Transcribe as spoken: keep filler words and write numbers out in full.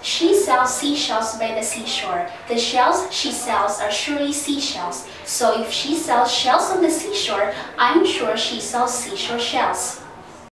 She sells seashells by the seashore. The shells she sells are surely seashells. So if she sells shells on the seashore, I'm sure she sells seashore shells.